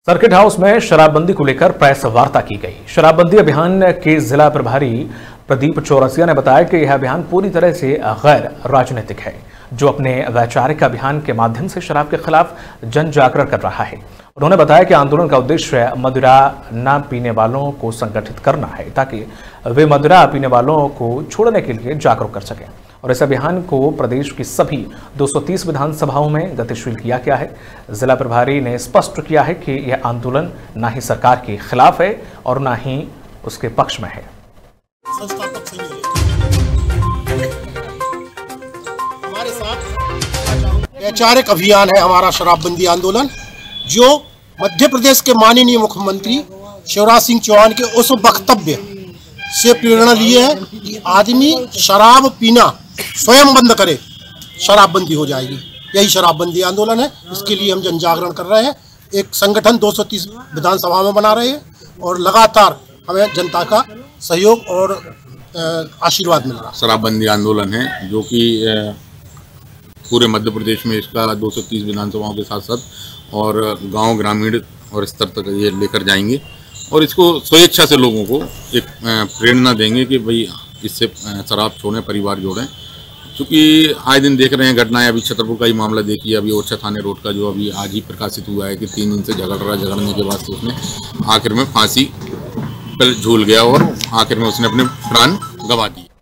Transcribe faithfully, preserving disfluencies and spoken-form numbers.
Circuit house में शराबबंदी को लेकर प्रेस वार्ता की गई। शराबबंदी अभियान के जिला प्रभारी प्रदीप चौरसिया ने बताया कि यह अभियान पूरी तरह से गैर राजनीतिक है, जो अपने वैचारिक अभियान के माध्यम से शराब के खिलाफ जन जागरण कर रहा है। उन्होंने बताया कि आंदोलन का उद्देश्य मदिरा न पीने वालों को संगठित करना है, ताकि वे मदिरा पीने वालों को छोड़ने के लिए जागरूक कर सकें। और इस अभियान को प्रदेश की सभी दो सौ तीस विधानसभाओं में गतिशील किया गया है। जिला प्रभारी ने स्पष्ट किया है कि यह आंदोलन न ही सरकार के खिलाफ है और न ही उसके पक्ष में है। हमारे साथ वैचारिक अभियान है हमारा शराबबंदी आंदोलन, जो मध्य प्रदेश के माननीय मुख्यमंत्री शिवराज सिंह चौहान के उस वक्तव्य से प्रेरणा लिए है कि आदमी शराब पीना स्वयं बंद करे, शराबबंदी हो जाएगी। यही शराबबंदी आंदोलन है। इसके लिए हम जन जागरण कर रहे हैं। एक संगठन दो सौ तीस विधानसभा में बना रहे हैं और लगातार हमें जनता का सहयोग और आशीर्वाद मिल रहा है। शराबबंदी आंदोलन है जो कि पूरे मध्य प्रदेश में इसका दो सौ तीस विधानसभाओं के साथ साथ और गांव ग्रामीण और स्तर तक ये लेकर जाएंगे और इसको स्वेच्छा से लोगों को एक प्रेरणा देंगे कि भाई इससे शराब छोड़ें, परिवार जोड़ें। क्योंकि आए दिन देख रहे हैं घटनाएं। अभी छतरपुर का ही मामला देखिए, अभी ओरछा थाने रोड का जो अभी आज ही प्रकाशित हुआ है कि तीन दिन से झगड़ रहा, झगड़ने के बाद उसने आखिर में फांसी पर झूल गया और आखिर में उसने अपने प्राण गंवा दिए।